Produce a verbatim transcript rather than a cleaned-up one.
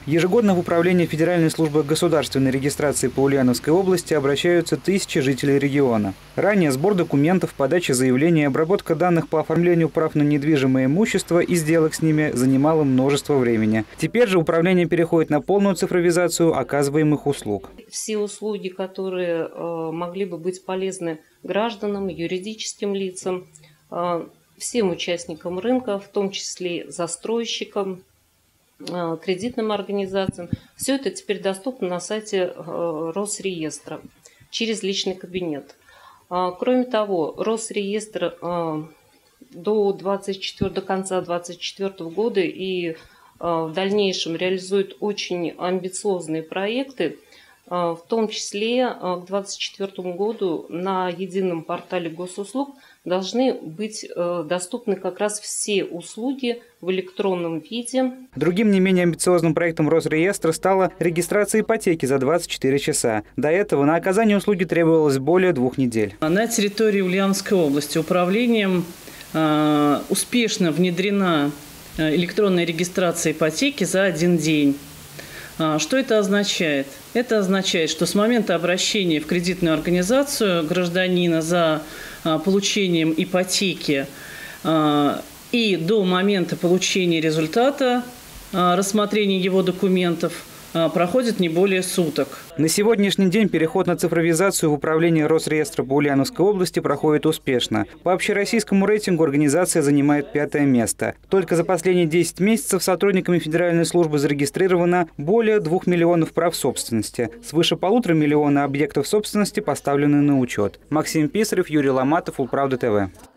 Ежегодно в Управление Федеральной службы государственной регистрации по Ульяновской области обращаются тысячи жителей региона. Ранее сбор документов, подача заявлений, обработка данных по оформлению прав на недвижимое имущество и сделок с ними занимало множество времени. Теперь же управление переходит на полную цифровизацию оказываемых услуг. Все услуги, которые э, могли бы быть полезны гражданам, юридическим лицам, э, всем участникам рынка, в том числе застройщикам, кредитным организациям. Все это теперь доступно на сайте Росреестра через личный кабинет. Кроме того, Росреестр до, двадцать четвёртого, до конца две тысячи двадцать четвёртого года и в дальнейшем реализует очень амбициозные проекты, в том числе к две тысячи двадцать четвёртому году на едином портале госуслуг должны быть доступны как раз все услуги в электронном виде. Другим не менее амбициозным проектом Росреестра стала регистрация ипотеки за двадцать четыре часа. До этого на оказание услуги требовалось более двух недель. На территории Ульяновской области управлением э, успешно внедрена электронная регистрация ипотеки за один день. Что это означает? Это означает, что с момента обращения в кредитную организацию гражданина за получением ипотеки и до момента получения результата рассмотрения его документов проходит не более суток. На сегодняшний день переход на цифровизацию в управлении Росреестра по Ульяновской области проходит успешно. По общероссийскому рейтингу организация занимает пятое место. Только за последние десять месяцев сотрудниками Федеральной службы зарегистрировано более двух миллионов прав собственности. Свыше полутора миллиона объектов собственности поставлены на учет. Максим Писарев, Юрий Ломатов, Улправда ТВ.